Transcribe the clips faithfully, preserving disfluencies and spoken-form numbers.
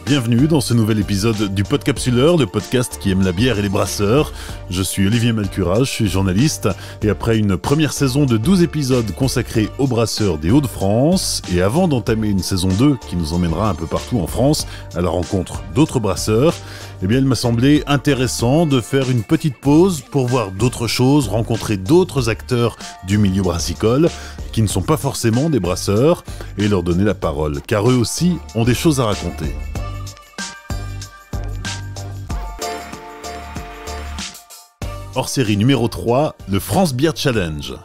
Bienvenue dans ce nouvel épisode du Podcapsuleur, le podcast qui aime la bière et les brasseurs. Je suis Olivier Malcura, je suis journaliste et après une première saison de douze épisodes consacrés aux brasseurs des Hauts-de-France et avant d'entamer une saison deux qui nous emmènera un peu partout en France à la rencontre d'autres brasseurs, eh bien il m'a semblé intéressant de faire une petite pause pour voir d'autres choses, rencontrer d'autres acteurs du milieu brassicole qui ne sont pas forcément des brasseurs et leur donner la parole, car eux aussi ont des choses à raconter. Hors série numéro trois, le France Beer Challenge.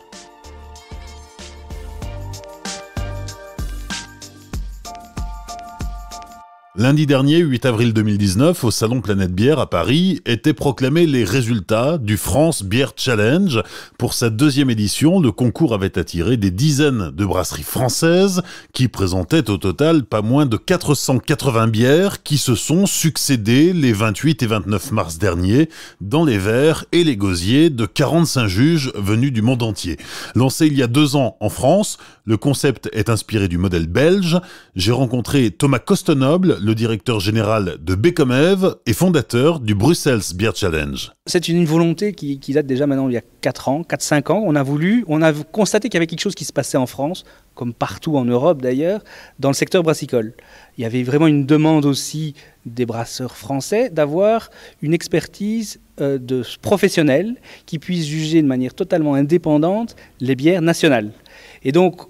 Lundi dernier, huit avril deux mille dix-neuf, au Salon Planète Bière à Paris, étaient proclamés les résultats du France Beer Challenge. Pour sa deuxième édition, le concours avait attiré des dizaines de brasseries françaises qui présentaient au total pas moins de quatre cent quatre-vingts bières qui se sont succédées les vingt-huit et vingt-neuf mars dernier dans les verres et les gosiers de quarante-cinq juges venus du monde entier. Lancé il y a deux ans en France, le concept est inspiré du modèle belge. J'ai rencontré Thomas Costenoble, le directeur général de B comme Ève et fondateur du Brussels Beer Challenge. C'est une volonté qui, qui date déjà maintenant il y a quatre ans, quatre cinq ans. On a voulu, on a constaté qu'il y avait quelque chose qui se passait en France, comme partout en Europe d'ailleurs, dans le secteur brassicole. Il y avait vraiment une demande aussi des brasseurs français d'avoir une expertise euh, de professionnels qui puissent juger de manière totalement indépendante les bières nationales. Et donc,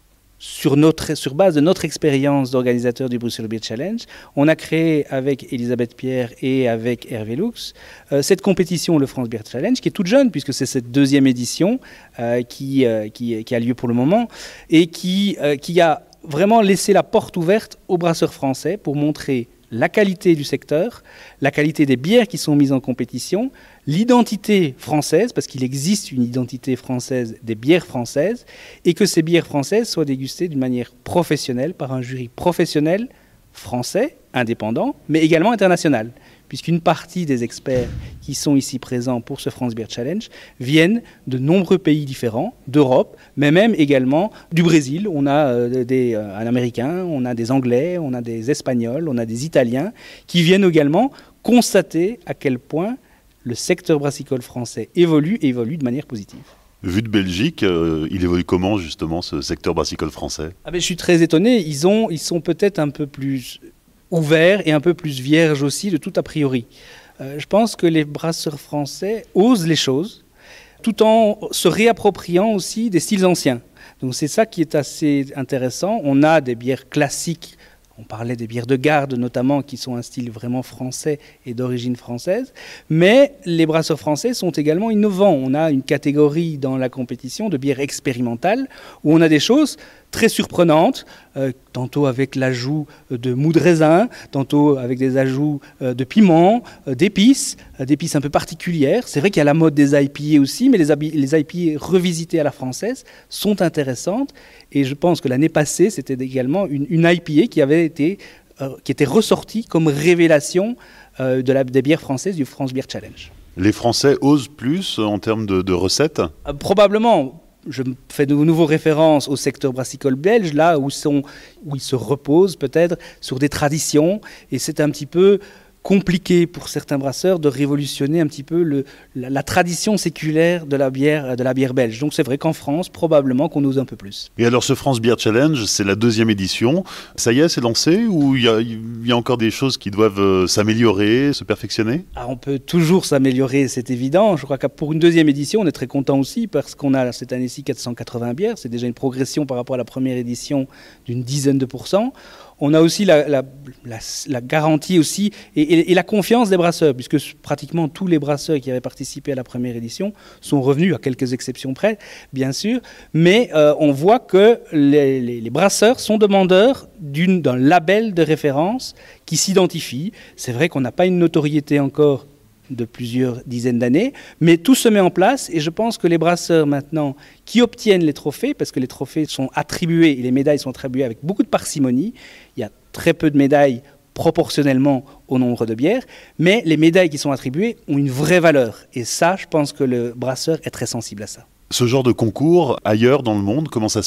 Sur, notre, sur base de notre expérience d'organisateur du Brussels Beer Challenge, on a créé avec Elisabeth Pierre et avec Hervé Lux euh, cette compétition, le France Beer Challenge, qui est toute jeune puisque c'est cette deuxième édition euh, qui, euh, qui, qui a lieu pour le moment et qui, euh, qui a vraiment laissé la porte ouverte aux brasseurs français pour montrer la qualité du secteur, la qualité des bières qui sont mises en compétition, l'identité française, parce qu'il existe une identité française des bières françaises, et que ces bières françaises soient dégustées d'une manière professionnelle par un jury professionnel français, indépendant, mais également international, puisqu'une partie des experts qui sont ici présents pour ce France Beer Challenge viennent de nombreux pays différents, d'Europe, mais même également du Brésil. On a euh, des, euh, un Américain, on a des Anglais, on a des Espagnols, on a des Italiens, qui viennent également constater à quel point le secteur brassicole français évolue et évolue de manière positive. Vu de Belgique, euh, il évolue comment justement ce secteur brassicole français ? Ah ben, je suis très étonné, ils, ont, ils sont peut-être un peu plus ouverts et un peu plus vierges aussi de tout a priori. Euh, je pense que les brasseurs français osent les choses tout en se réappropriant aussi des styles anciens. Donc c'est ça qui est assez intéressant. On a des bières classiques. On parlait des bières de garde notamment, qui sont un style vraiment français et d'origine française. Mais les brasseurs français sont également innovants. On a une catégorie dans la compétition de bières expérimentales où on a des choses très surprenantes, euh, tantôt avec l'ajout de mou de raisin, tantôt avec des ajouts euh, de piment, euh, d'épices, euh, d'épices un peu particulières. C'est vrai qu'il y a la mode des I P A aussi, mais les, les I P A revisitées à la française sont intéressantes. Et je pense que l'année passée, c'était également une, une I P A qui avait été, euh, qui était ressortie comme révélation euh, de la, des bières françaises du France Beer Challenge. Les Français osent plus en termes de, de recettes ? euh, Probablement. Je fais de nouveau référence au secteur brassicole belge, là où, sont, où ils se reposent peut-être sur des traditions. Et c'est un petit peu compliqué pour certains brasseurs de révolutionner un petit peu le, la, la tradition séculaire de la, bière, de la bière belge. Donc c'est vrai qu'en France, probablement qu'on ose un peu plus. Et alors ce France Beer Challenge, c'est la deuxième édition. Ça y est, c'est lancé ou il y a, il y a encore des choses qui doivent euh, s'améliorer, se perfectionner ? Ah, on peut toujours s'améliorer, c'est évident. Je crois que pour une deuxième édition, on est très content aussi parce qu'on a cette année-ci quatre cent quatre-vingts bières. C'est déjà une progression par rapport à la première édition d'une dizaine de pourcents. On a aussi la, la, la, la garantie aussi et, et, et la confiance des brasseurs, puisque pratiquement tous les brasseurs qui avaient participé à la première édition sont revenus, à quelques exceptions près, bien sûr. Mais euh, on voit que les, les, les brasseurs sont demandeurs d'une, d'un label de référence qui s'identifie. C'est vrai qu'on n'a pas une notoriété encore de plusieurs dizaines d'années, mais tout se met en place et je pense que les brasseurs maintenant qui obtiennent les trophées, parce que les trophées sont attribués et les médailles sont attribuées avec beaucoup de parcimonie, il y a très peu de médailles proportionnellement au nombre de bières, mais les médailles qui sont attribuées ont une vraie valeur et ça, je pense que le brasseur est très sensible à ça. Ce genre de concours, ailleurs dans le monde, comment ça se passe ?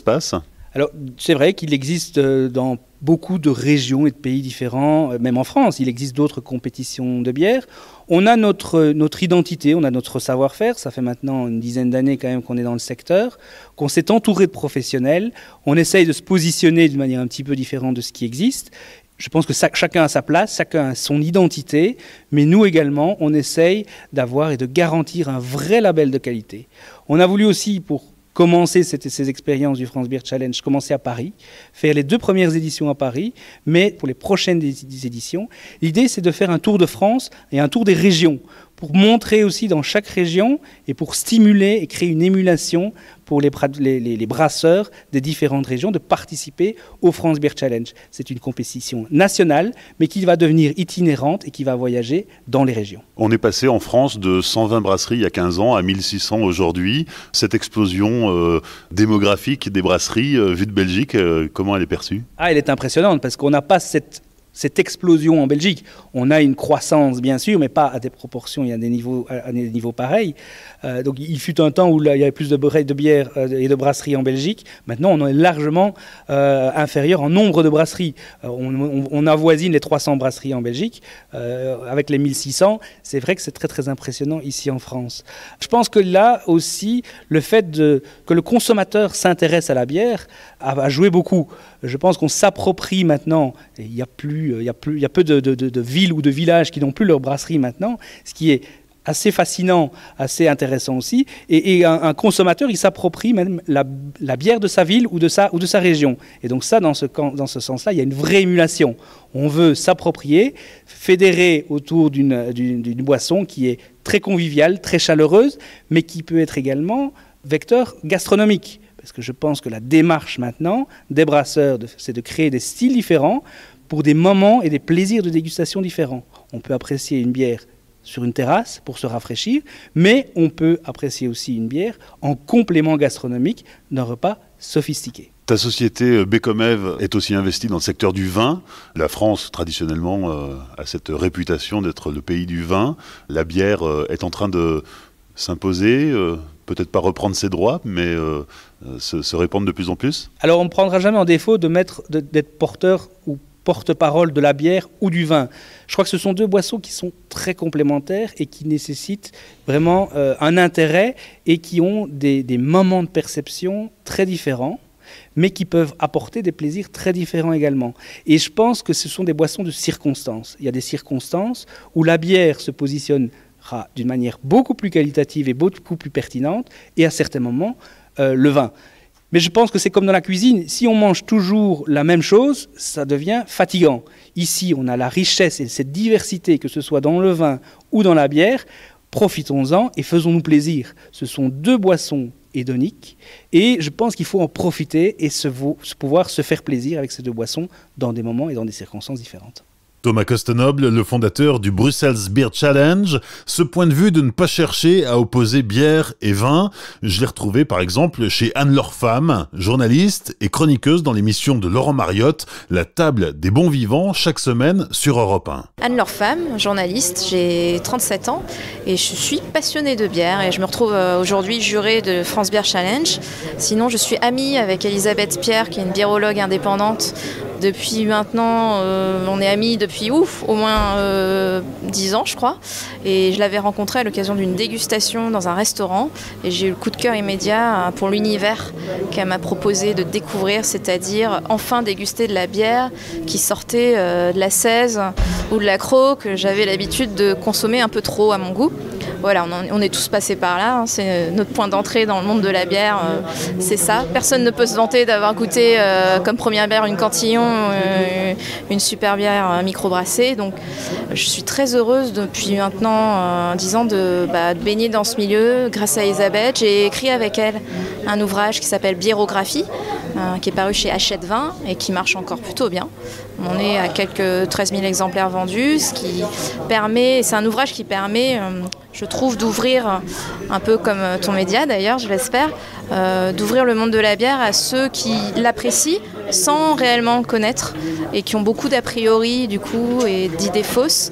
Alors, c'est vrai qu'il existe dans beaucoup de régions et de pays différents, même en France, il existe d'autres compétitions de bière. On a notre, notre identité, on a notre savoir-faire, ça fait maintenant une dizaine d'années quand même qu'on est dans le secteur, qu'on s'est entouré de professionnels, on essaye de se positionner d'une manière un petit peu différente de ce qui existe. Je pense que ça, chacun a sa place, chacun a son identité, mais nous également, on essaye d'avoir et de garantir un vrai label de qualité. On a voulu aussi, pour commencer cette, ces expériences du France Beer Challenge, commencer à Paris, faire les deux premières éditions à Paris, mais pour les prochaines éditions, l'idée c'est de faire un tour de France et un tour des régions, pour montrer aussi dans chaque région et pour stimuler et créer une émulation pour les, les, les, les brasseurs des différentes régions de participer au France Beer Challenge. C'est une compétition nationale, mais qui va devenir itinérante et qui va voyager dans les régions. On est passé en France de cent vingt brasseries il y a quinze ans à mille six cents aujourd'hui. Cette explosion euh, démographique des brasseries euh, vue de Belgique, euh, comment elle est perçue? Ah, elle est impressionnante parce qu'on n'a pas cette... cette explosion en Belgique. On a une croissance, bien sûr, mais pas à des proportions, il y a des niveaux, à des niveaux pareils. Euh, donc il fut un temps où là, il y avait plus de, de bières et de brasseries en Belgique. Maintenant, on est largement euh, inférieur en nombre de brasseries. Euh, on, on, on avoisine les trois cents brasseries en Belgique. Euh, avec les mille six cents, c'est vrai que c'est très, très impressionnant ici en France. Je pense que là aussi, le fait de, que le consommateur s'intéresse à la bière a, a joué beaucoup. Je pense qu'on s'approprie maintenant, et il y a plus, il y a plus, il y a peu de, de, de, de villes ou de villages qui n'ont plus leur brasserie maintenant, ce qui est assez fascinant, assez intéressant aussi. Et, et un, un consommateur, il s'approprie même la, la bière de sa ville ou de sa, ou de sa région. Et donc ça, dans ce, dans ce sens-là, il y a une vraie émulation. On veut s'approprier, fédérer autour d'une, d'une, d'une boisson qui est très conviviale, très chaleureuse, mais qui peut être également vecteur gastronomique. Parce que je pense que la démarche maintenant des brasseurs, c'est de créer des styles différents pour des moments et des plaisirs de dégustation différents. On peut apprécier une bière sur une terrasse pour se rafraîchir, mais on peut apprécier aussi une bière en complément gastronomique d'un repas sophistiqué. Ta société Becomev est aussi investie dans le secteur du vin. La France, traditionnellement, euh, a cette réputation d'être le pays du vin. La bière euh, est en train de s'imposer, euh, peut-être pas reprendre ses droits, mais euh, se, se répandre de plus en plus. Alors on ne prendra jamais en défaut de mettre, de, d'être porteur ou porte-parole de la bière ou du vin. Je crois que ce sont deux boissons qui sont très complémentaires et qui nécessitent vraiment euh, un intérêt et qui ont des, des moments de perception très différents, mais qui peuvent apporter des plaisirs très différents également. Et je pense que ce sont des boissons de circonstances. Il y a des circonstances où la bière se positionne d'une manière beaucoup plus qualitative et beaucoup plus pertinente, et à certains moments, euh, le vin. Mais je pense que c'est comme dans la cuisine, si on mange toujours la même chose, ça devient fatigant. Ici, on a la richesse et cette diversité, que ce soit dans le vin ou dans la bière, profitons-en et faisons-nous plaisir. Ce sont deux boissons hédoniques, et je pense qu'il faut en profiter et se, se pouvoir se faire plaisir avec ces deux boissons dans des moments et dans des circonstances différentes. Thomas Costenoble, le fondateur du Brussels Beer Challenge, ce point de vue de ne pas chercher à opposer bière et vin, je l'ai retrouvé par exemple chez Anne-Laure Femme, journaliste et chroniqueuse dans l'émission de Laurent Mariotte, La Table des Bons Vivants, chaque semaine sur Europe un. Anne-Laure Femme, journaliste, j'ai trente-sept ans et je suis passionnée de bière et je me retrouve aujourd'hui jurée de France Beer Challenge. Sinon, je suis amie avec Elisabeth Pierre, qui est une biérologue indépendante. Depuis maintenant, euh, on est amis depuis ouf, au moins euh, dix ans je crois. Et je l'avais rencontrée à l'occasion d'une dégustation dans un restaurant. Et j'ai eu le coup de cœur immédiat pour l'univers qu'elle m'a proposé de découvrir, c'est-à-dire enfin déguster de la bière qui sortait euh, de la seize ou de l'accro que j'avais l'habitude de consommer un peu trop à mon goût. Voilà, on est tous passés par là, hein. C'est notre point d'entrée dans le monde de la bière, euh, c'est ça. Personne ne peut se vanter d'avoir goûté euh, comme première bière une Cantillon, euh, une super bière euh, microbrassée. Donc je suis très heureuse depuis maintenant euh, dix ans de, bah, de baigner dans ce milieu grâce à Elisabeth. J'ai écrit avec elle un ouvrage qui s'appelle Biérographie, euh, qui est paru chez Hachette Vin et qui marche encore plutôt bien. On est à quelques treize mille exemplaires vendus, ce qui permet, c'est un ouvrage qui permet, euh, je trouve, d'ouvrir, un peu comme ton média d'ailleurs, je l'espère, euh, d'ouvrir le monde de la bière à ceux qui l'apprécient sans réellement le connaître et qui ont beaucoup d'a priori du coup et d'idées fausses.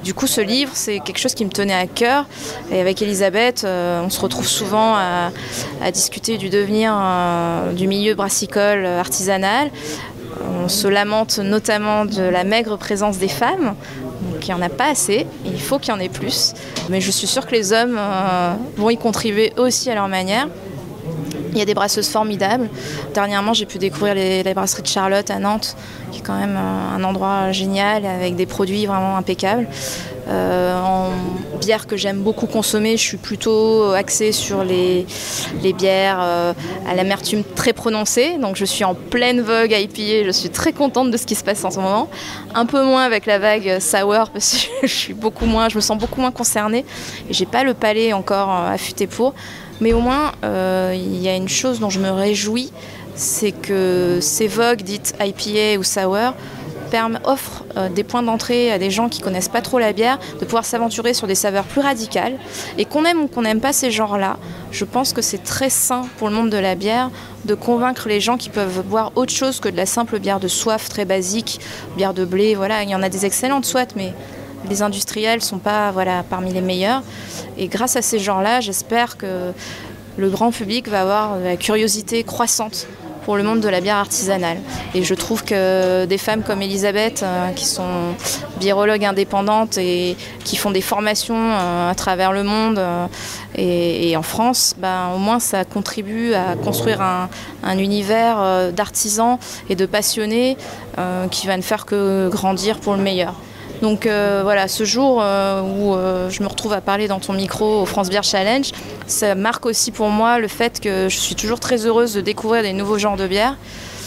Du coup, ce livre, c'est quelque chose qui me tenait à cœur. Et avec Elisabeth, euh, on se retrouve souvent à, à discuter du devenir euh, du milieu brassicole artisanal. On se lamente notamment de la maigre présence des femmes. Donc il n'y en a pas assez, il faut qu'il y en ait plus. Mais je suis sûre que les hommes euh, vont y contribuer aussi à leur manière. Il y a des brasseuses formidables. Dernièrement, j'ai pu découvrir les, les brasseries de Charlotte à Nantes, qui est quand même un endroit génial avec des produits vraiment impeccables. Euh, en bière que j'aime beaucoup consommer, je suis plutôt axée sur les, les bières euh, à l'amertume très prononcée. Donc je suis en pleine vogue I P A, je suis très contente de ce qui se passe en ce moment. Un peu moins avec la vague sour parce que je, suis beaucoup moins, je me sens beaucoup moins concernée et j'ai pas le palais encore affûté pour. Mais au moins, euh, il y a une chose dont je me réjouis, c'est que ces vogues dites I P A ou sour offrent euh, des points d'entrée à des gens qui ne connaissent pas trop la bière, de pouvoir s'aventurer sur des saveurs plus radicales. Et qu'on aime ou qu'on n'aime pas ces genres-là, je pense que c'est très sain pour le monde de la bière de convaincre les gens qui peuvent boire autre chose que de la simple bière de soif très basique, bière de blé, voilà, il y en a des excellentes soit, mais les industriels ne sont pas voilà, parmi les meilleurs. Et grâce à ces genres-là, j'espère que le grand public va avoir la curiosité croissante pour le monde de la bière artisanale. Et je trouve que des femmes comme Elisabeth, euh, qui sont biérologues indépendantes et qui font des formations euh, à travers le monde euh, et, et en France, ben, au moins ça contribue à construire un, un univers euh, d'artisans et de passionnés euh, qui va ne faire que grandir pour le meilleur. Donc euh, voilà, ce jour euh, où euh, je me retrouve à parler dans ton micro au France Beer Challenge, ça marque aussi pour moi le fait que je suis toujours très heureuse de découvrir des nouveaux genres de bière.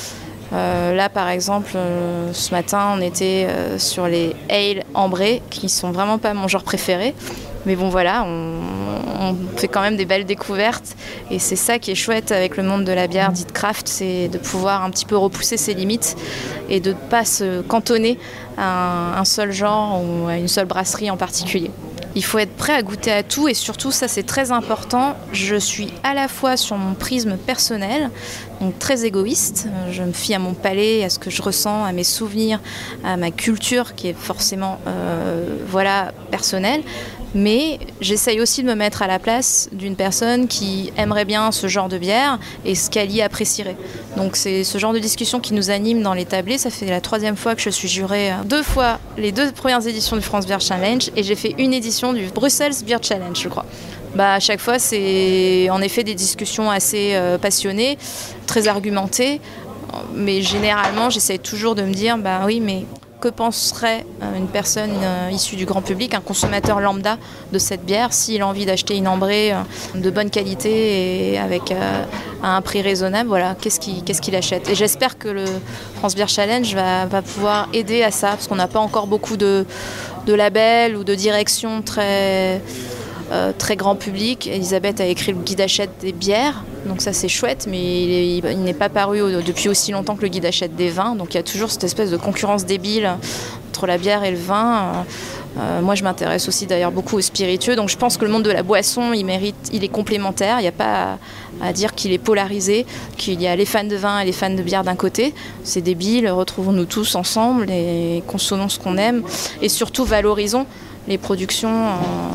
Euh, là par exemple, euh, ce matin on était euh, sur les ale ambrés, qui sont vraiment pas mon genre préféré. Mais bon voilà, on, on fait quand même des belles découvertes et c'est ça qui est chouette avec le monde de la bière dite craft, c'est de pouvoir un petit peu repousser ses limites et de ne pas se cantonner à un, un seul genre ou à une seule brasserie en particulier. Il faut être prêt à goûter à tout et surtout, ça c'est très important, je suis à la fois sur mon prisme personnel, donc très égoïste, je me fie à mon palais, à ce que je ressens, à mes souvenirs, à ma culture qui est forcément euh, voilà, personnelle. Mais j'essaye aussi de me mettre à la place d'une personne qui aimerait bien ce genre de bière et ce qu'elle y apprécierait. Donc c'est ce genre de discussion qui nous anime dans les tablés. Ça fait la troisième fois que je suis jurée deux fois les deux premières éditions du France Beer Challenge et j'ai fait une édition du Brussels Beer Challenge, je crois. Bah, à chaque fois, c'est en effet des discussions assez euh, passionnées, très argumentées. Mais généralement, j'essaye toujours de me dire, bah oui, mais que penserait une personne issue du grand public, un consommateur lambda de cette bière, s'il a envie d'acheter une ambrée de bonne qualité et avec euh, à un prix raisonnable, voilà, qu'est-ce qu'il, qu'est-ce qu'il achète. Et j'espère que le France Beer Challenge va, va pouvoir aider à ça, parce qu'on n'a pas encore beaucoup de, de labels ou de directions très... Euh, très grand public. Elisabeth a écrit le guide achète des bières, donc ça c'est chouette, mais il, est, il n'est pas paru au, depuis aussi longtemps que le guide achète des vins, donc il y a toujours cette espèce de concurrence débile entre la bière et le vin. Euh, moi je m'intéresse aussi d'ailleurs beaucoup aux spiritueux, donc je pense que le monde de la boisson il mérite, il est complémentaire, il n'y a pas à, à dire qu'il est polarisé, qu'il y a les fans de vin et les fans de bière d'un côté. C'est débile, retrouvons-nous tous ensemble et consommons ce qu'on aime et surtout valorisons les productions euh,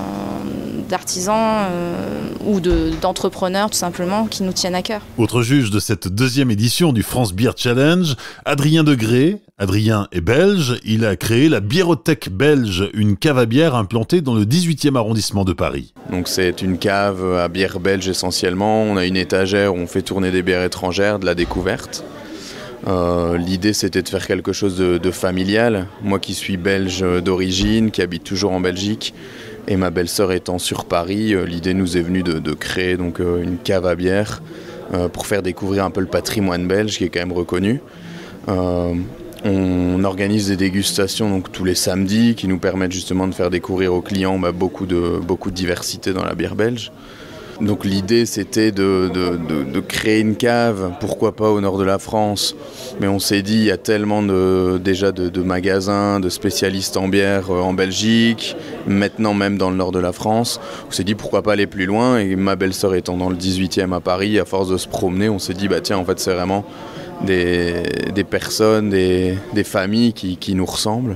d'artisans euh, ou de, d'entrepreneurs tout simplement qui nous tiennent à cœur. Autre juge de cette deuxième édition du France Beer Challenge, Adrien Degré. Adrien est belge, il a créé la Biérothèque belge, une cave à bière implantée dans le dix-huitième arrondissement de Paris. Donc c'est une cave à bière belge essentiellement, on a une étagère où on fait tourner des bières étrangères, de la découverte. Euh, l'idée c'était de faire quelque chose de, de familial. Moi qui suis belge d'origine, qui habite toujours en Belgique, et ma belle-sœur étant sur Paris, euh, l'idée nous est venue de, de créer donc, euh, une cave à bière euh, pour faire découvrir un peu le patrimoine belge qui est quand même reconnu. Euh, on organise des dégustations donc, tous les samedis qui nous permettent justement de faire découvrir aux clients bah, beaucoup, de, beaucoup de diversité dans la bière belge. Donc l'idée c'était de, de, de, de créer une cave, pourquoi pas au nord de la France, mais on s'est dit il y a tellement de, déjà de, de magasins, de spécialistes en bière en Belgique, maintenant même dans le nord de la France, on s'est dit pourquoi pas aller plus loin et ma belle-sœur étant dans le dix-huitième à Paris, à force de se promener, on s'est dit bah tiens en fait c'est vraiment des, des personnes, des, des familles qui, qui nous ressemblent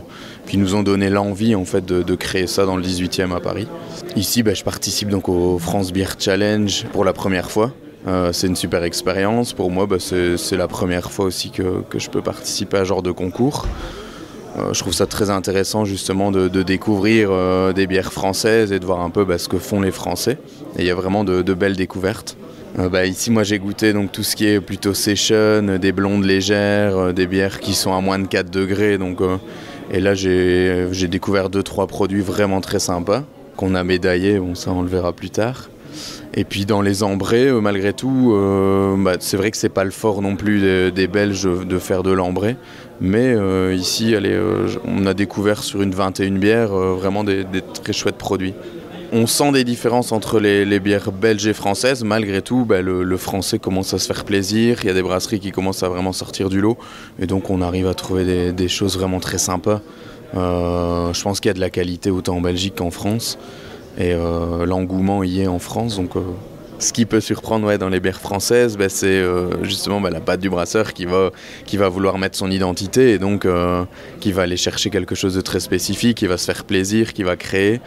qui nous ont donné l'envie en fait de, de créer ça dans le dix-huitième à Paris. Ici, bah, je participe donc au France Beer Challenge pour la première fois. Euh, c'est une super expérience. Pour moi, bah, c'est, c'est la première fois aussi que, que je peux participer à ce genre de concours. Euh, je trouve ça très intéressant justement de, de découvrir euh, des bières françaises et de voir un peu bah, ce que font les Français. Et il y a vraiment de, de belles découvertes. Euh, bah, ici, moi, j'ai goûté donc, tout ce qui est plutôt session, des blondes légères, euh, des bières qui sont à moins de quatre degrés. Donc, euh, et là, j'ai, j'ai découvert deux trois produits vraiment très sympas qu'on a médaillés. Bon, ça, on le verra plus tard. Et puis dans les ambrés, euh, malgré tout, euh, bah, c'est vrai que c'est pas le fort non plus des, des Belges de faire de l'ambré. Mais euh, ici, allez, euh, on a découvert sur une vingt et une bières euh, vraiment des, des très chouettes produits. On sent des différences entre les, les bières belges et françaises. Malgré tout, bah, le, le français commence à se faire plaisir. Il y a des brasseries qui commencent à vraiment sortir du lot. Et donc on arrive à trouver des, des choses vraiment très sympas. Euh, je pense qu'il y a de la qualité autant en Belgique qu'en France. Et euh, l'engouement y est en France. Donc, euh, ce qui peut surprendre ouais, dans les bières françaises, bah, c'est euh, justement bah, la patte du brasseur qui va, qui va vouloir mettre son identité et donc euh, qui va aller chercher quelque chose de très spécifique, qui va se faire plaisir, qui va créer.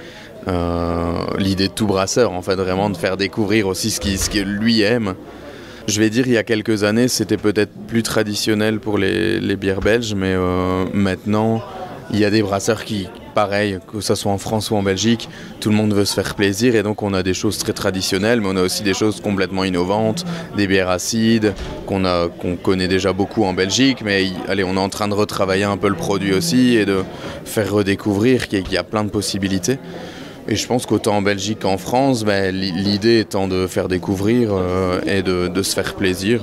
Euh, l'idée de tout brasseur, en fait, vraiment de faire découvrir aussi ce qu'il ce qu'il lui aime. Je vais dire, il y a quelques années, c'était peut-être plus traditionnel pour les, les bières belges, mais euh, maintenant, il y a des brasseurs qui, pareil, que ce soit en France ou en Belgique, tout le monde veut se faire plaisir et donc on a des choses très traditionnelles, mais on a aussi des choses complètement innovantes, des bières acides qu'on a, qu'on connaît déjà beaucoup en Belgique, mais allez, on est en train de retravailler un peu le produit aussi et de faire redécouvrir qu'il y a plein de possibilités. Et je pense qu'autant en Belgique qu'en France, ben, l'idée étant de faire découvrir euh, et de, de se faire plaisir,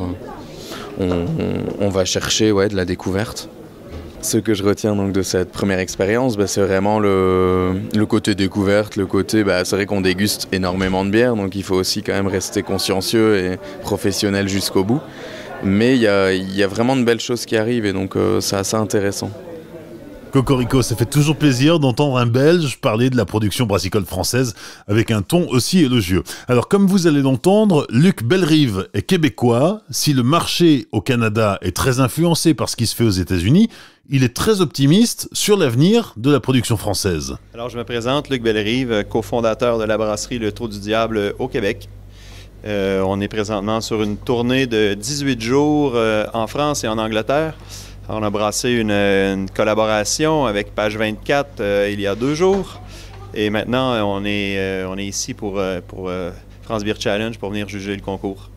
on, on, on va chercher ouais, de la découverte. Ce que je retiens donc de cette première expérience, bah, c'est vraiment le, le côté découverte, le côté, bah, c'est vrai qu'on déguste énormément de bières, donc il faut aussi quand même rester consciencieux et professionnel jusqu'au bout. Mais il y a, y a vraiment de belles choses qui arrivent et donc euh, c'est assez intéressant. Cocorico, ça fait toujours plaisir d'entendre un Belge parler de la production brassicole française avec un ton aussi élogieux. Alors, comme vous allez l'entendre, Luc Bellerive est québécois. Si le marché au Canada est très influencé par ce qui se fait aux États-Unis, il est très optimiste sur l'avenir de la production française. Alors, je me présente, Luc Bellerive, cofondateur de la brasserie Le Trou du Diable au Québec. Euh, on est présentement sur une tournée de dix-huit jours euh, en France et en Angleterre. On a brassé une, une collaboration avec Page vingt-quatre euh, il y a deux jours. Et maintenant, on est, euh, on est ici pour, euh, pour euh, France Beer Challenge pour venir juger le concours.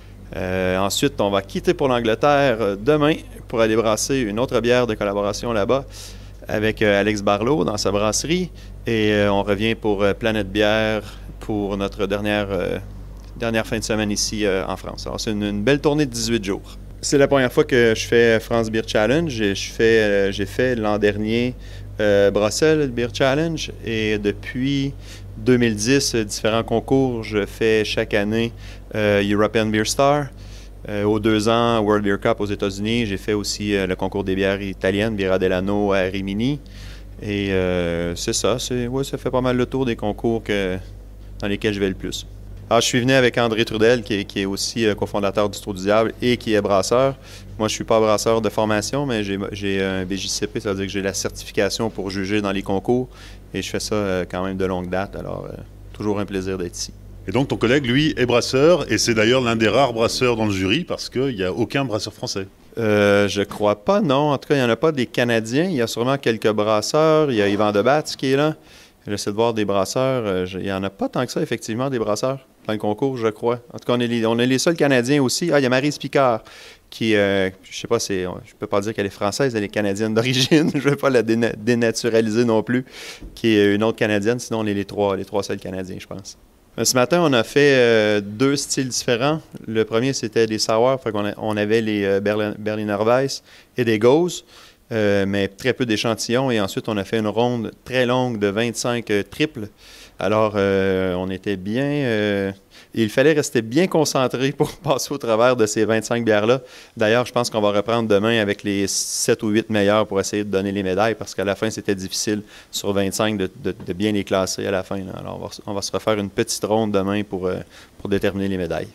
Euh, ensuite, on va quitter pour l'Angleterre euh, demain pour aller brasser une autre bière de collaboration là-bas avec euh, Alex Barlow dans sa brasserie. Et euh, on revient pour euh, Planète Bière pour notre dernière, euh, dernière fin de semaine ici euh, en France. Alors, c'est une, une belle tournée de dix-huit jours. C'est la première fois que je fais France Beer Challenge. Je fais, euh, j'ai fait l'an dernier euh, Bruxelles Beer Challenge et depuis deux mille dix, différents concours. Je fais chaque année euh, European Beer Star. Euh, aux deux ans, World Beer Cup aux États-Unis. J'ai fait aussi euh, le concours des bières italiennes, Birra Delano à Rimini. Et euh, c'est ça, c'est, ouais, ça fait pas mal le tour des concours que, dans lesquels je vais le plus. Alors, je suis venu avec André Trudel, qui est, qui est aussi euh, cofondateur du Trou du Diable et qui est brasseur. Moi, je ne suis pas brasseur de formation, mais j'ai, j'ai un B J C P, c'est-à-dire que j'ai la certification pour juger dans les concours. Et je fais ça euh, quand même de longue date, alors euh, toujours un plaisir d'être ici. Et donc ton collègue, lui, est brasseur, et c'est d'ailleurs l'un des rares brasseurs dans le jury, parce qu'il n'y a aucun brasseur français. Euh, je crois pas, non. En tout cas, il n'y en a pas des Canadiens. Il y a sûrement quelques brasseurs. Il y a Yvan Debatz qui est là. J'essaie de voir des brasseurs. Euh, je, il n'y en a pas tant que ça, effectivement, des brasseurs dans le concours, je crois. En tout cas, on est les, on est les seuls Canadiens aussi. Ah, il y a Maryse Picard, qui, euh, je sais pas, c'est, je peux pas dire qu'elle est française, elle est canadienne d'origine. Je ne vais pas la déna- dénaturaliser non plus, qui est une autre Canadienne. Sinon, on est les trois, les trois seuls Canadiens, je pense. Ce matin, on a fait euh, deux styles différents. Le premier, c'était des sours. Fait qu'on a, on avait les euh, Berlin, Berliner Weiss et des Gose, euh, mais très peu d'échantillons. Et ensuite, on a fait une ronde très longue de vingt-cinq euh, triples. Alors, euh, on était bien... Euh, il fallait rester bien concentré pour passer au travers de ces vingt-cinq bières-là. D'ailleurs, je pense qu'on va reprendre demain avec les sept ou huit meilleurs pour essayer de donner les médailles, parce qu'à la fin, c'était difficile sur vingt-cinq de, de, de bien les classer à la fin. Là. Alors, on va, on va se refaire une petite ronde demain pour, euh, pour déterminer les médailles.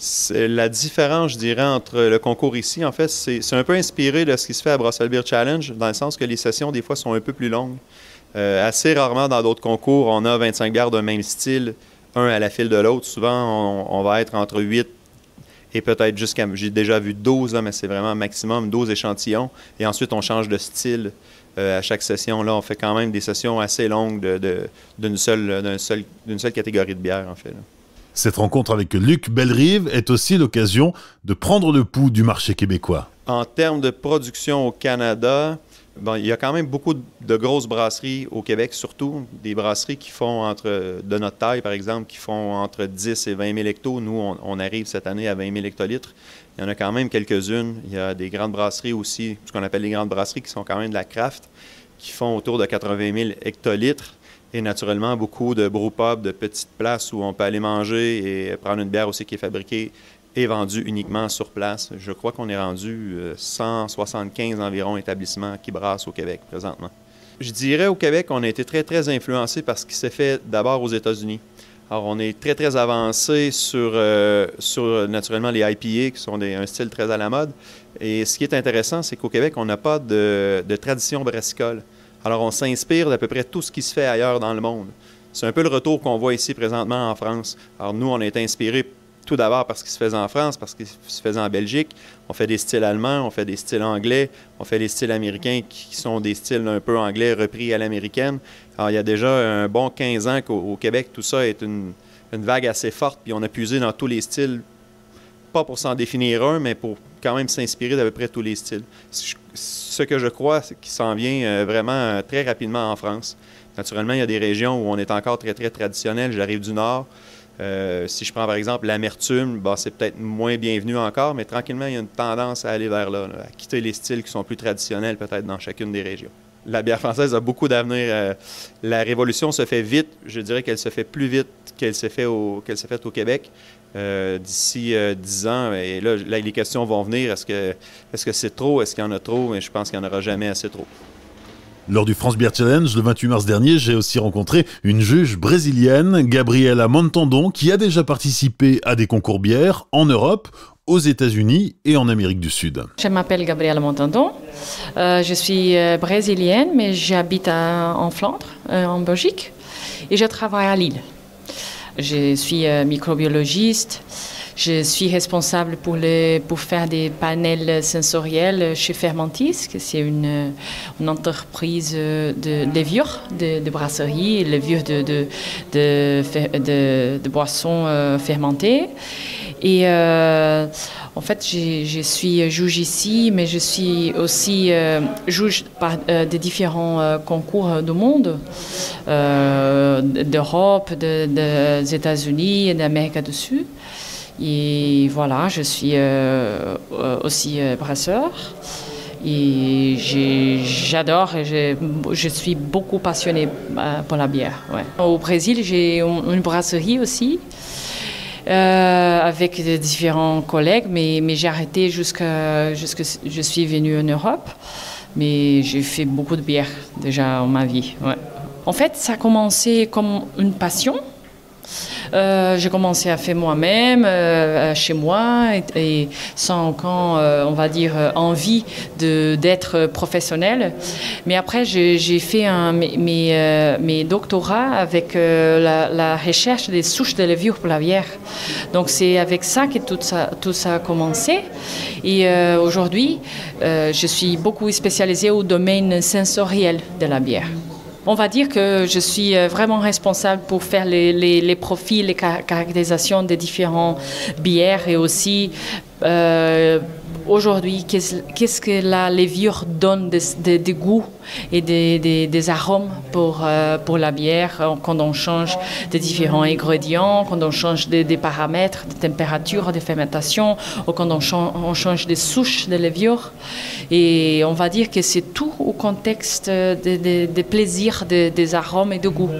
La différence, je dirais, entre le concours ici, en fait, c'est un peu inspiré de ce qui se fait à Brussels Beer Challenge, dans le sens que les sessions, des fois, sont un peu plus longues. Euh, assez rarement, dans d'autres concours, on a vingt-cinq bières d'un même style, un à la file de l'autre. Souvent, on, on va être entre huit et peut-être jusqu'à, j'ai déjà vu douze, là, mais c'est vraiment maximum douze échantillons. Et ensuite, on change de style euh, à chaque session. Là, on fait quand même des sessions assez longues de, de, d'une seule, d'une seule, d'une seule catégorie de bière, en fait, là. Cette rencontre avec Luc Bellerive est aussi l'occasion de prendre le pouls du marché québécois. En termes de production au Canada, bon, il y a quand même beaucoup de grosses brasseries au Québec, surtout des brasseries qui font entre, de notre taille par exemple, qui font entre dix et vingt mille hectos. Nous, on, on arrive cette année à vingt mille hectolitres. Il y en a quand même quelques-unes. Il y a des grandes brasseries aussi, ce qu'on appelle les grandes brasseries, qui sont quand même de la craft, qui font autour de quatre-vingt mille hectolitres. Et naturellement, beaucoup de brewpubs, de petites places où on peut aller manger et prendre une bière aussi qui est fabriquée et vendue uniquement sur place. Je crois qu'on est rendu cent soixante-quinze environ établissements qui brassent au Québec présentement. Je dirais au Québec, on a été très, très influencé par ce qui s'est fait d'abord aux États-Unis. Alors, on est très, très avancé sur, euh, sur naturellement, les I P A, qui sont des, un style très à la mode. Et ce qui est intéressant, c'est qu'au Québec, on n'a pas de, de tradition brassicole. Alors, on s'inspire d'à peu près tout ce qui se fait ailleurs dans le monde. C'est un peu le retour qu'on voit ici présentement en France. Alors, nous, on a été inspirés tout d'abord par ce qui se faisait en France, par ce qui se faisait en Belgique. On fait des styles allemands, on fait des styles anglais, on fait des styles américains qui sont des styles un peu anglais repris à l'américaine. Alors, il y a déjà un bon quinze ans qu'au Québec, tout ça est une, une vague assez forte, puis on a puisé dans tous les styles, pas pour s'en définir un, mais pour quand même s'inspirer d'à peu près tous les styles. Ce que je crois, c'est qu'il s'en vient vraiment très rapidement en France. Naturellement, il y a des régions où on est encore très, très traditionnel. J'arrive du Nord. Euh, si je prends par exemple l'amertume, bon, c'est peut-être moins bienvenu encore, mais tranquillement, il y a une tendance à aller vers là, là, à quitter les styles qui sont plus traditionnels peut-être dans chacune des régions. La bière française a beaucoup d'avenir. Euh, la révolution se fait vite. Je dirais qu'elle se fait plus vite qu'elle s'est fait au, qu'elle s'est faite au Québec. Euh, d'ici euh, dix ans, et là, là, les questions vont venir. Est-ce que est-ce que c'est trop? Est-ce qu'il y en a trop? Mais je pense qu'il n'y en aura jamais assez trop. Lors du France Beer Challenge, le vingt-huit mars dernier, j'ai aussi rencontré une juge brésilienne, Gabriela Montandon, qui a déjà participé à des concours bières en Europe, aux États-Unis et en Amérique du Sud. Je m'appelle Gabriela Montandon. Euh, je suis euh, brésilienne, mais j'habite en Flandre, euh, en Belgique, et je travaille à Lille. Je suis euh, microbiologiste. Je suis responsable pour, les, pour faire des panels sensoriels chez Fermentis, que c'est une, une entreprise de levure, de, de brasserie, levure de, de, de, de, de boissons euh, fermentées. Et euh, en fait, je, je suis juge ici, mais je suis aussi euh, juge par, euh, des différents euh, concours du monde, euh, d'Europe, de, de, des États-Unis et d'Amérique du Sud. Et voilà, je suis euh, aussi euh, brasseur et j'adore, je, je suis beaucoup passionnée euh, pour la bière. Ouais. Au Brésil, j'ai une brasserie aussi euh, avec différents collègues, mais, mais j'ai arrêté jusqu'à jusqu'à je suis venue en Europe. Mais j'ai fait beaucoup de bière déjà en ma vie. Ouais. En fait, ça a commencé comme une passion. Euh, j'ai commencé à faire moi-même, euh, chez moi, et, et sans aucun, euh, on va dire, envie de, d'être professionnelle. Mais après, j'ai, j'ai fait un, mes, mes, euh, mes doctorats avec euh, la, la recherche des souches de levure pour la bière. Donc c'est avec ça que tout ça, tout ça a commencé. Et euh, aujourd'hui, euh, je suis beaucoup spécialisée au domaine sensoriel de la bière. On va dire que je suis vraiment responsable pour faire les, les, les profils, les caractérisations des différents bières et aussi euh, aujourd'hui, qu'est-ce, qu'est-ce que la levure donne de, de, de goût et des de, de arômes pour, euh, pour la bière quand on change de différents ingrédients, quand on change des de paramètres, de température, de fermentation, ou quand on, change, on change des souches de levure. Et on va dire que c'est tout au contexte des de, de plaisirs, de, des arômes et de goût.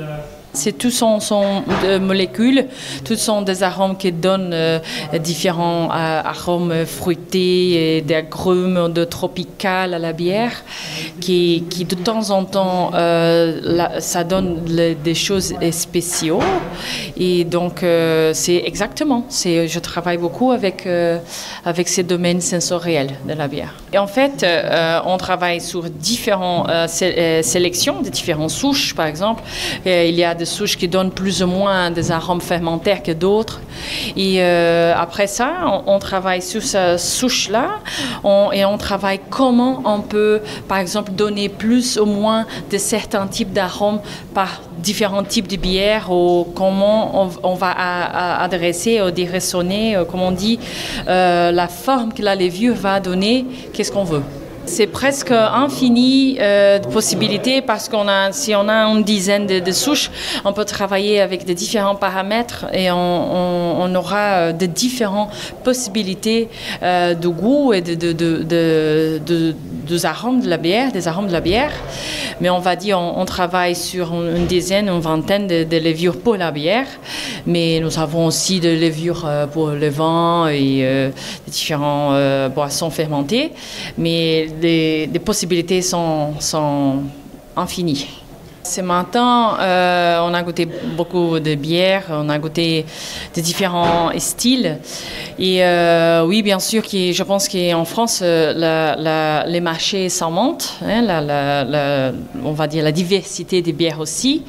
C'est tout sont, sont de molécules, tous sont des arômes qui donnent euh, différents euh, arômes fruités, et des agrumes de tropical à la bière, qui, qui de temps en temps, euh, la, ça donne le, des choses spéciaux. Et donc, euh, c'est exactement, c'est, je travaille beaucoup avec, euh, avec ces domaines sensoriels de la bière. Et en fait, euh, on travaille sur différentes euh, sé- euh, sélections, de différentes souches, par exemple. Et il y a des souches qui donnent plus ou moins des arômes fermentaires que d'autres. Et euh, après ça, on, on travaille sur cette souche-là on, et on travaille comment on peut, par exemple, donner plus ou moins de certains types d'arômes par différents types de bières ou comment on, on va à, à adresser ou diraisonner, comme on dit, euh, la forme que la levure va donner, qu'est-ce qu'on veut. C'est presque infini euh, de possibilités parce qu'on a, si on a une dizaine de, de souches, on peut travailler avec de différents paramètres et on, on, on aura de différentes possibilités euh, de goût et de, de, de, de, de, des arômes de la bière, des arômes de la bière. Mais on va dire, on, on travaille sur une dizaine, une vingtaine de, de levures pour la bière. Mais nous avons aussi des levures pour le vin et euh, différentes euh, boissons fermentées. Mais les, les possibilités sont, sont infinies. Ce matin, euh, on a goûté beaucoup de bières, on a goûté de différents styles. Et euh, oui, bien sûr, qui, je pense qu'en France, la, la, les marchés s'augmentent, hein, la, la, la, on va dire la diversité des bières aussi.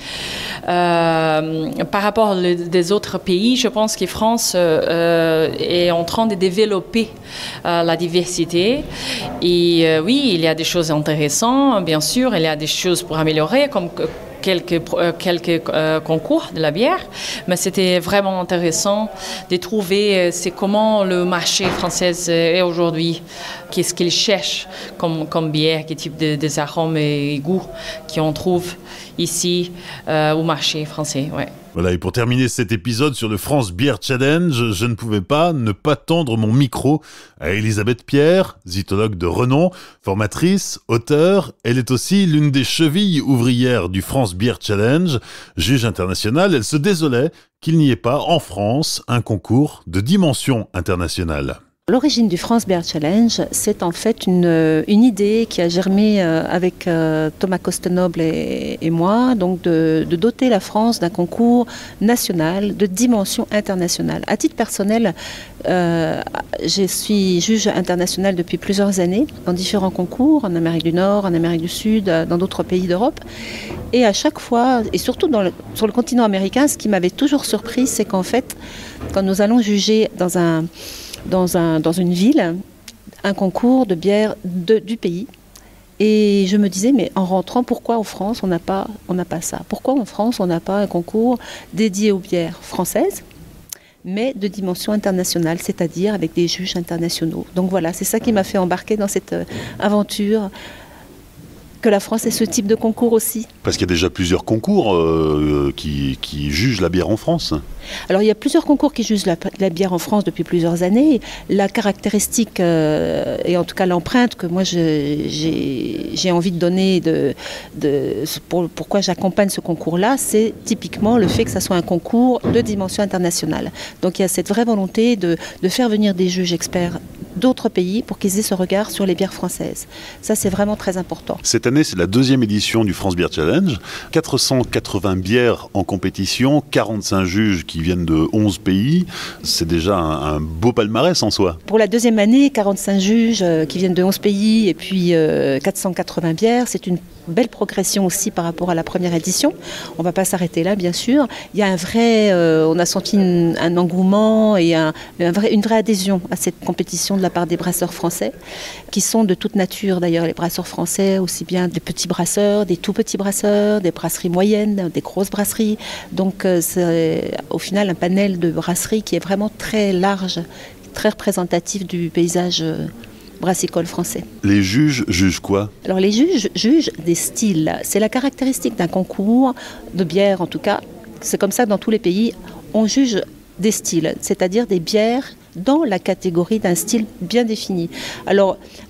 Euh, par rapport aux autres pays, je pense que France euh, est en train de développer euh, la diversité. Et euh, oui, il y a des choses intéressantes, bien sûr, il y a des choses pour améliorer, comme quelques, euh, quelques euh, concours de la bière, mais c'était vraiment intéressant de trouver euh, c'est comment le marché français est aujourd'hui, qu'est-ce qu'il cherche comme, comme bière, quel type de, de arômes et goûts qu'on trouve ici euh, au marché français. Ouais. Voilà, et pour terminer cet épisode sur le France Beer Challenge, je ne pouvais pas ne pas tendre mon micro à Elisabeth Pierre, zytologue de renom, formatrice, auteure. Elle est aussi l'une des chevilles ouvrières du France Beer Challenge. Juge internationale, elle se désolait qu'il n'y ait pas en France un concours de dimension internationale. L'origine du France Beer Challenge, c'est en fait une, une idée qui a germé avec Thomas Costenoble et, et moi, donc de, de doter la France d'un concours national de dimension internationale. À titre personnel, euh, je suis juge international depuis plusieurs années dans différents concours, en Amérique du Nord, en Amérique du Sud, dans d'autres pays d'Europe. Et à chaque fois, et surtout dans le, sur le continent américain, ce qui m'avait toujours surpris, c'est qu'en fait, quand nous allons juger dans un... Dans, un, dans une ville, un concours de bière de, du pays. Et je me disais, mais en rentrant, pourquoi en France on n'a pas, on n'a pas ça? Pourquoi en France on n'a pas un concours dédié aux bières françaises, mais de dimension internationale, c'est-à-dire avec des juges internationaux? Donc voilà, c'est ça qui m'a fait embarquer dans cette aventure, que la France ait ce type de concours aussi. Parce qu'il y a déjà plusieurs concours euh, qui, qui jugent la bière en France. Alors il y a plusieurs concours qui jugent la, la bière en France depuis plusieurs années. La caractéristique, euh, et en tout cas l'empreinte que moi je, j'ai, j'ai envie de donner, de, de, pour, pourquoi j'accompagne ce concours-là, c'est typiquement le fait que ça soit un concours de dimension internationale. Donc il y a cette vraie volonté de, de faire venir des juges experts d'autres pays pour qu'ils aient ce regard sur les bières françaises. Ça, c'est vraiment très important. Cette année, c'est la deuxième édition du France Beer Challenge. quatre cent quatre-vingts bières en compétition, quarante-cinq juges qui viennent de onze pays. C'est déjà un, un beau palmarès en soi. Pour la deuxième année, quarante-cinq juges euh, qui viennent de onze pays et puis euh, quatre cent quatre-vingts bières. C'est une belle progression aussi par rapport à la première édition. On ne va pas s'arrêter là, bien sûr. Il y a un vrai, euh, on a senti une, un engouement et un, un vrai, une vraie adhésion à cette compétition de la part des brasseurs français, qui sont de toute nature d'ailleurs, les brasseurs français, aussi bien des petits brasseurs, des tout petits brasseurs, des brasseries moyennes, des grosses brasseries. Donc euh, c'est au final un panel de brasseries qui est vraiment très large, très représentatif du paysage euh, brassicole français. Les juges jugent quoi? Alors les juges jugent des styles. C'est la caractéristique d'un concours de bière en tout cas. C'est comme ça que dans tous les pays, on juge des styles, c'est-à-dire des bières dans la catégorie d'un style bien défini. Alors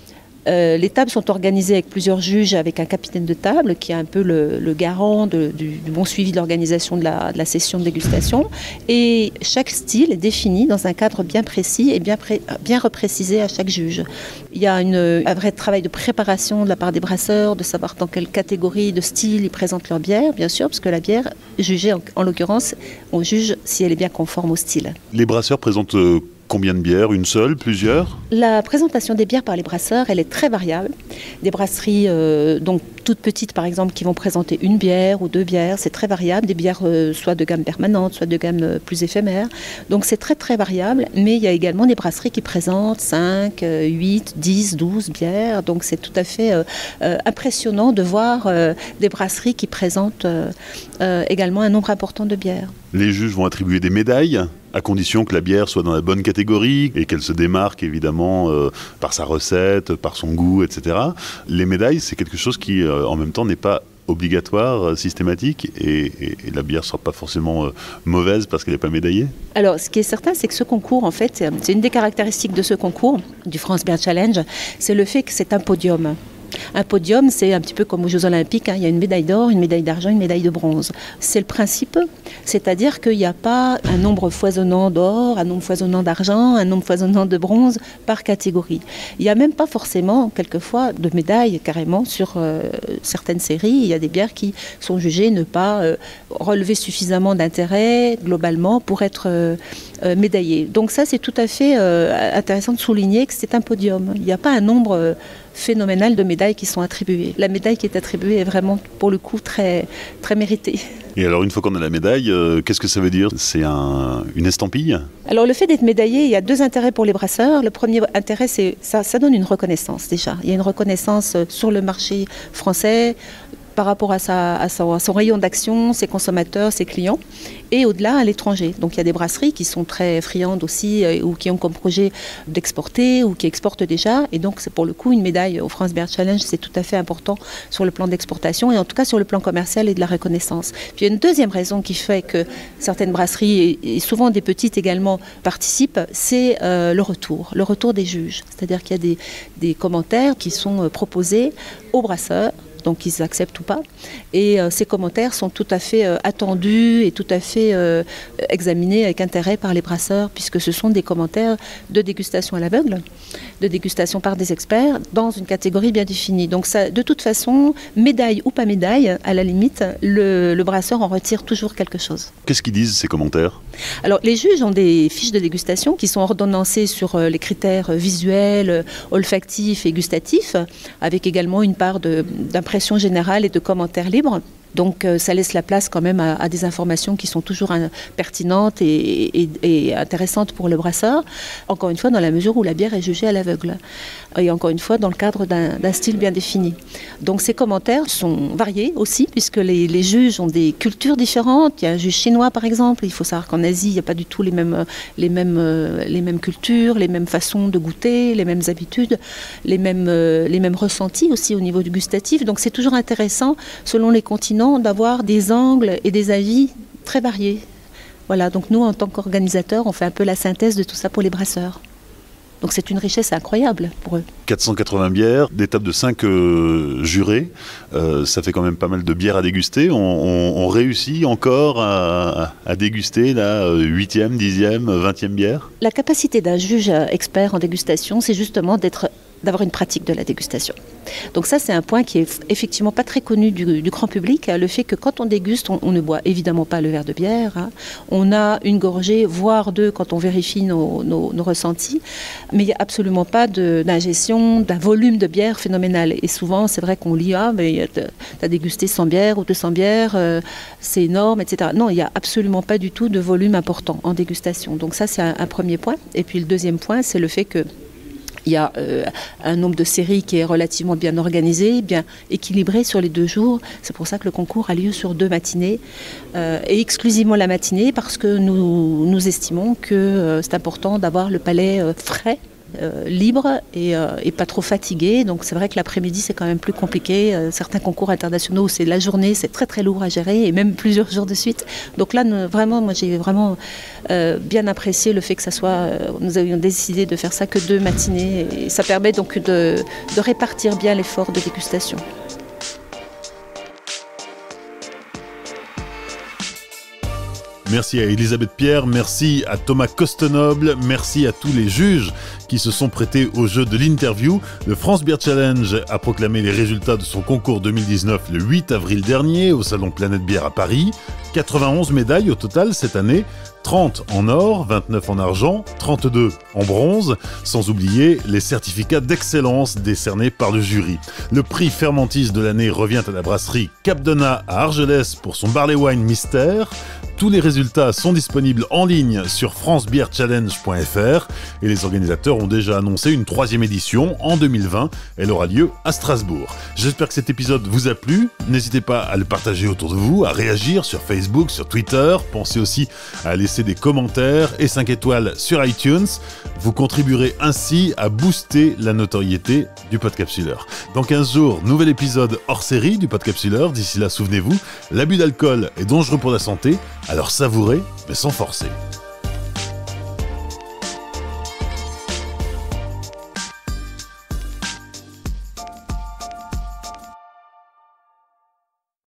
Euh, les tables sont organisées avec plusieurs juges, avec un capitaine de table qui est un peu le, le garant de, du, du bon suivi de l'organisation de la, de la session de dégustation. Et chaque style est défini dans un cadre bien précis et bien, pré, bien reprécisé à chaque juge. Il y a une, un vrai travail de préparation de la part des brasseurs, de savoir dans quelle catégorie de style ils présentent leur bière, bien sûr, parce que la bière, jugée en, en l'occurrence, on juge si elle est bien conforme au style. Les brasseurs présentent euh, combien de bières? Une seule? Plusieurs? La présentation des bières par les brasseurs, elle est très variable. Des brasseries euh, donc toutes petites, par exemple, qui vont présenter une bière ou deux bières, c'est très variable. Des bières euh, soit de gamme permanente, soit de gamme euh, plus éphémère. Donc c'est très très variable, mais il y a également des brasseries qui présentent cinq, huit, dix, douze bières. Donc c'est tout à fait euh, euh, impressionnant de voir euh, des brasseries qui présentent euh, euh, également un nombre important de bières. Les juges vont attribuer des médailles, à condition que la bière soit dans la bonne catégorie et qu'elle se démarque évidemment euh, par sa recette, par son goût, et cetera. Les médailles, c'est quelque chose qui, euh, en même temps, n'est pas obligatoire, euh, systématique, et, et, et la bière ne sera pas forcément euh, mauvaise parce qu'elle n'est pas médaillée. Alors, ce qui est certain, c'est que ce concours, en fait, c'est une des caractéristiques de ce concours, du France Beer Challenge, c'est le fait que c'est un podium. Un podium, c'est un petit peu comme aux Jeux Olympiques, hein. Il y a une médaille d'or, une médaille d'argent, une médaille de bronze. C'est le principe, c'est-à-dire qu'il n'y a pas un nombre foisonnant d'or, un nombre foisonnant d'argent, un nombre foisonnant de bronze par catégorie. Il n'y a même pas forcément, quelquefois, de médailles carrément sur euh, certaines séries. Il y a des bières qui sont jugées ne pas euh, relever suffisamment d'intérêt globalement pour être euh, euh, médaillées. Donc ça, c'est tout à fait euh, intéressant de souligner que c'est un podium. Il n'y a pas un nombre euh, phénoménal de médailles qui sont attribuées. La médaille qui est attribuée est vraiment, pour le coup, très, très méritée. Et alors, une fois qu'on a la médaille, euh, qu'est-ce que ça veut dire? C'est un, une estampille? Alors, le fait d'être médaillé, il y a deux intérêts pour les brasseurs. Le premier intérêt, c'est ça, ça donne une reconnaissance déjà. Il y a une reconnaissance sur le marché français par rapport à, sa, à, son, à son rayon d'action, ses consommateurs, ses clients, et au-delà à l'étranger. Donc il y a des brasseries qui sont très friandes aussi, euh, ou qui ont comme projet d'exporter, ou qui exportent déjà, et donc c'est pour le coup une médaille au France Beer Challenge, c'est tout à fait important sur le plan d'exportation, et en tout cas sur le plan commercial et de la reconnaissance. Puis il y a une deuxième raison qui fait que certaines brasseries, et, et souvent des petites également, participent, c'est euh, le retour, le retour des juges. C'est-à-dire qu'il y a des, des commentaires qui sont euh, proposés aux brasseurs, donc qu'ils acceptent ou pas. Et euh, ces commentaires sont tout à fait euh, attendus et tout à fait euh, examinés avec intérêt par les brasseurs, puisque ce sont des commentaires de dégustation à l'aveugle, de dégustation par des experts, dans une catégorie bien définie. Donc ça, de toute façon, médaille ou pas médaille, à la limite, le, le brasseur en retire toujours quelque chose. Qu'est-ce qu'ils disent, ces commentaires? Alors, les juges ont des fiches de dégustation qui sont ordonnancées sur euh, les critères visuels, euh, olfactifs et gustatifs, avec également une part de, d'impression générale et de commentaires libres. Donc euh, ça laisse la place quand même à, à des informations qui sont toujours hein, pertinentes et, et, et intéressantes pour le brasseur. Encore une fois, dans la mesure où la bière est jugée à l'aveugle. Et encore une fois, dans le cadre d'un, d'un style bien défini. Donc ces commentaires sont variés aussi, puisque les, les juges ont des cultures différentes. Il y a un juge chinois, par exemple. Il faut savoir qu'en Asie, il n'y a pas du tout les mêmes, les mêmes, les mêmes cultures, les mêmes façons de goûter, les mêmes habitudes, les mêmes, les mêmes ressentis aussi au niveau du gustatif. Donc c'est toujours intéressant, selon les continents, d'avoir des angles et des avis très variés. Voilà, donc nous, en tant qu'organisateurs, on fait un peu la synthèse de tout ça pour les brasseurs. Donc c'est une richesse incroyable pour eux. quatre cent quatre-vingts bières, des tables de cinq euh, jurés, euh, ça fait quand même pas mal de bières à déguster. On, on, on réussit encore à, à déguster la huitième, dixième, vingtième bière? La capacité d'un juge expert en dégustation, c'est justement d'être d'avoir une pratique de la dégustation. Donc ça, c'est un point qui est effectivement pas très connu du, du grand public, hein, le fait que quand on déguste, on, on ne boit évidemment pas le verre de bière, hein. On a une gorgée, voire deux, quand on vérifie nos, nos, nos ressentis, mais il n'y a absolument pas de, d'ingestion, d'un volume de bière phénoménal. Et souvent, c'est vrai qu'on lit, ah, mais tu as dégusté cent bières ou deux cents bières, euh, c'est énorme, et cetera. Non, il n'y a absolument pas du tout de volume important en dégustation. Donc ça, c'est un, un premier point. Et puis le deuxième point, c'est le fait que il y a euh, un nombre de séries qui est relativement bien organisé, bien équilibré sur les deux jours. C'est pour ça que le concours a lieu sur deux matinées, euh, et exclusivement la matinée, parce que nous, nous estimons que euh, c'est important d'avoir le palais euh, frais euh, libre et, euh, et pas trop fatigué. Donc c'est vrai que l'après-midi c'est quand même plus compliqué. Euh, certains concours internationaux, c'est la journée, c'est très très lourd à gérer et même plusieurs jours de suite. Donc là, nous, vraiment, moi j'ai vraiment euh, bien apprécié le fait que ça soit. Euh, nous avions décidé de faire ça que deux matinées et ça permet donc de, de répartir bien l'effort de dégustation. Merci à Elisabeth Pierre, merci à Thomas Costenoble, merci à tous les juges qui se sont prêtés au jeu de l'interview. Le France Beer Challenge a proclamé les résultats de son concours deux mille dix-neuf le huit avril dernier au salon Planète Bière à Paris. quatre-vingt-onze médailles au total cette année, trente en or, vingt-neuf en argent, trente-deux en bronze, sans oublier les certificats d'excellence décernés par le jury. Le prix Fermentis de l'année revient à la brasserie Capdona à Argelès pour son Barley Wine Mystère. Tous les résultats sont disponibles en ligne sur france beer challenge point f r et les organisateurs ont déjà annoncé une troisième édition en deux mille vingt. Elle aura lieu à Strasbourg. J'espère que cet épisode vous a plu. N'hésitez pas à le partager autour de vous, à réagir sur Facebook, sur Twitter. Pensez aussi à laisser des commentaires et cinq étoiles sur iTunes. Vous contribuerez ainsi à booster la notoriété du Podcapsuleur. Dans quinze jours, nouvel épisode hors série du Podcapsuleur. D'ici là, souvenez-vous, l'abus d'alcool est dangereux pour la santé. Alors savourez, mais sans forcer.